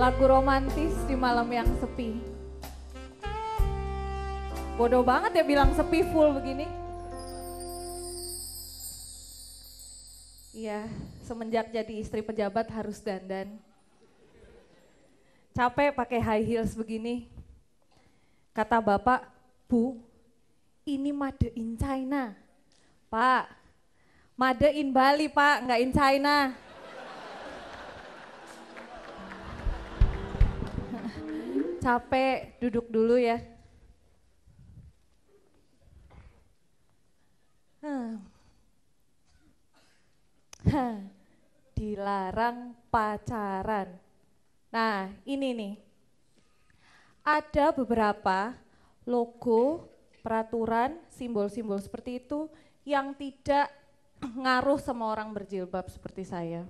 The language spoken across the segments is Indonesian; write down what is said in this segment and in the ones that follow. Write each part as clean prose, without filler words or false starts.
Lagu romantis di malam yang sepi. Bodoh banget ya bilang sepi full begini. Iya, semenjak jadi istri pejabat harus dandan. Capek pakai high heels begini. Kata bapak, Bu, ini made in China. Pak, made in Bali pak, nggak in China. Capek, duduk dulu ya. Dilarang pacaran. Nah ini nih, ada beberapa logo, peraturan, simbol-simbol seperti itu yang tidak ngaruh sama orang berjilbab seperti saya.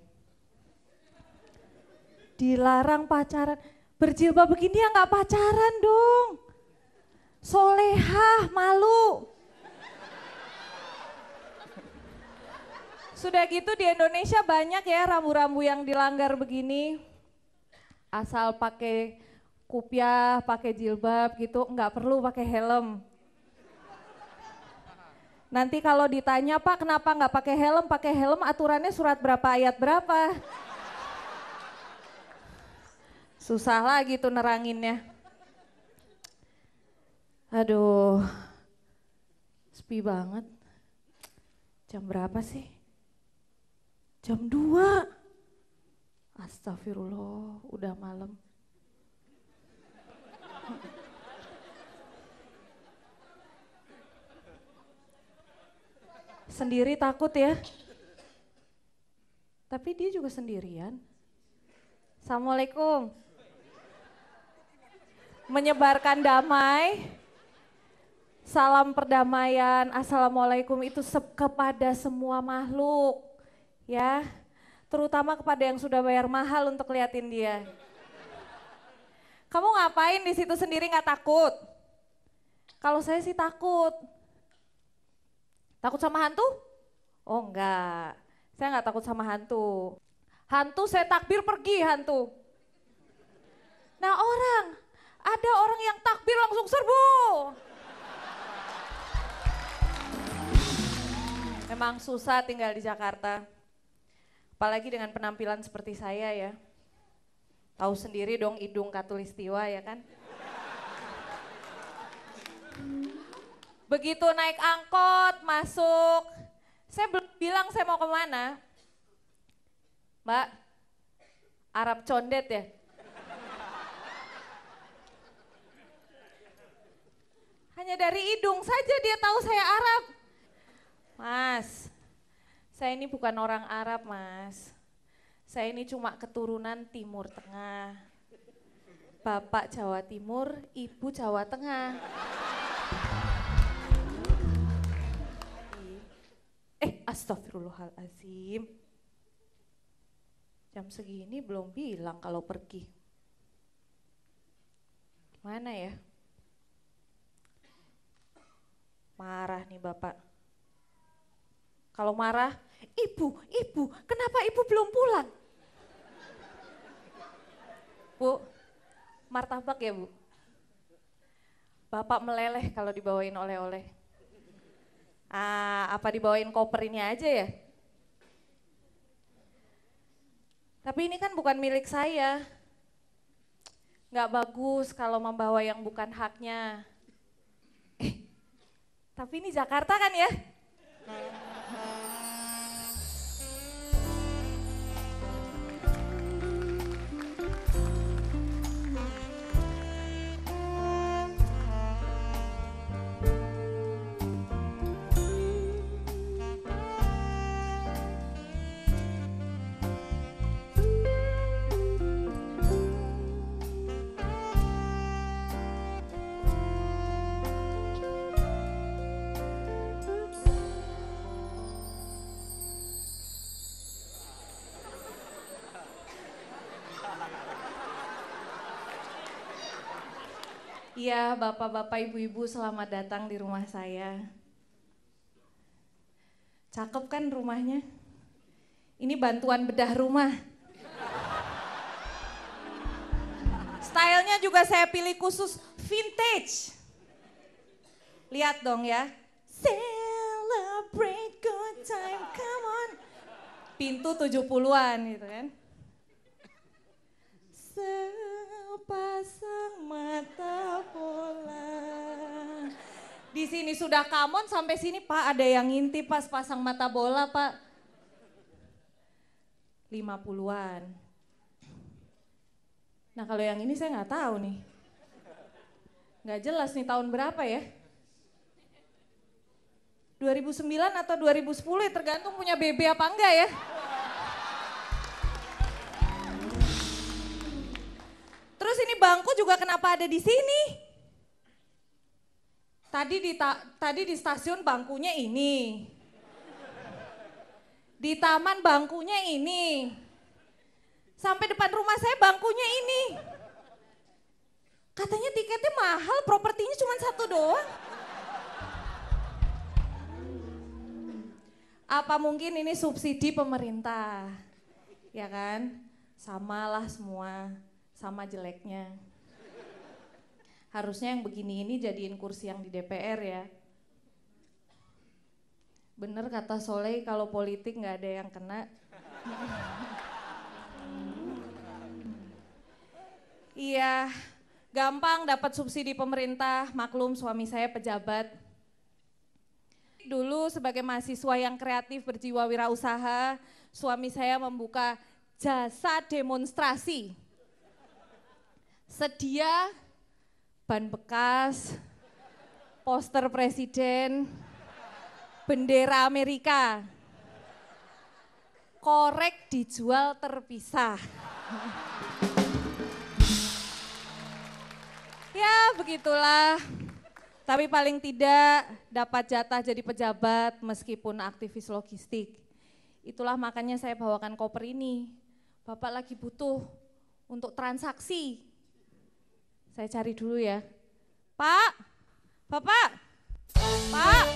Dilarang pacaran, berjilbab begini ya nggak pacaran dong. Solehah, malu. Sudah gitu di Indonesia banyak ya rambu-rambu yang dilanggar begini. Asal pakai kupiah, pakai jilbab gitu, nggak perlu pakai helm. Nanti kalau ditanya, Pak kenapa nggak pakai helm aturannya surat berapa ayat berapa. Susah lagi tuh neranginnya. Aduh, sepi banget. Jam berapa sih? Jam 2. Astagfirullah, udah malam. Sendiri takut ya. Tapi dia juga sendirian. Assalamualaikum. Menyebarkan damai. Salam perdamaian. Assalamualaikum itu kepada semua makhluk. Ya, terutama kepada yang sudah bayar mahal untuk liatin dia. Kamu ngapain di situ sendiri nggak takut? Kalau saya sih takut. Takut sama hantu? Oh enggak, saya nggak takut sama hantu. Hantu saya takbir pergi hantu. Nah ada orang yang takbir langsung serbu. Memang susah tinggal di Jakarta. Apalagi dengan penampilan seperti saya ya. Tahu sendiri dong hidung khatulistiwa ya kan. Begitu naik angkot, masuk. Saya belum bilang saya mau kemana. Mbak, Arab condet ya? Hanya dari hidung saja dia tahu saya Arab. Mas, saya ini bukan orang Arab mas, saya ini cuma keturunan Timur Tengah. Bapak Jawa Timur, Ibu Jawa Tengah. Astagfirullahaladzim. Jam segini belum bilang kalau pergi. Gimana ya? Marah nih bapak. Kalau marah, ibu, kenapa ibu belum pulang? Bu, martabak ya bu? Bapak meleleh kalau dibawain oleh-oleh. Apa dibawain koper ini aja ya? Tapi ini kan bukan milik saya. Nggak bagus kalau membawa yang bukan haknya. Tapi ini Jakarta kan ya? Iya, bapak-bapak, ibu-ibu selamat datang di rumah saya. Cakep kan rumahnya? Ini bantuan bedah rumah. Stylenya juga saya pilih khusus vintage. Lihat dong ya. Celebrate good time, come on. Pintu 70-an gitu kan. Sepasang mata bola. Di sini sudah come on, sampai sini Pak ada yang ngintip pas pasang mata bola Pak. 50-an. Nah kalau yang ini saya nggak tahu nih. Nggak jelas nih tahun berapa ya. 2009 atau 2010 ya, tergantung punya BB apa enggak ya. Terus ini bangku juga kenapa ada di sini? Tadi di stasiun bangkunya ini. Di taman bangkunya ini. Sampai depan rumah saya bangkunya ini. Katanya tiketnya mahal, propertinya cuma satu doang. Apa mungkin ini subsidi pemerintah? Ya kan? Samalah semua, sama jeleknya. Harusnya yang begini ini jadiin kursi yang di DPR ya. Bener kata Soleh, kalau politik nggak ada yang kena. Iya, gampang dapat subsidi pemerintah, maklum suami saya pejabat. Dulu sebagai mahasiswa yang kreatif berjiwa wirausaha, suami saya membuka jasa demonstrasi. Sedia ban bekas, poster presiden, bendera Amerika, korek dijual terpisah. Ya begitulah, tapi paling tidak dapat jatah jadi pejabat meskipun aktivis logistik. Itulah makanya saya bawakan koper ini. Bapak lagi butuh untuk transaksi. Saya cari dulu ya. Pak, Bapak, Pak.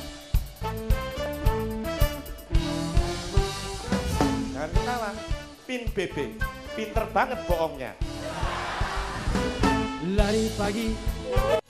Jangan ketawa, Pin BB, pinter banget bohongnya. Lari pagi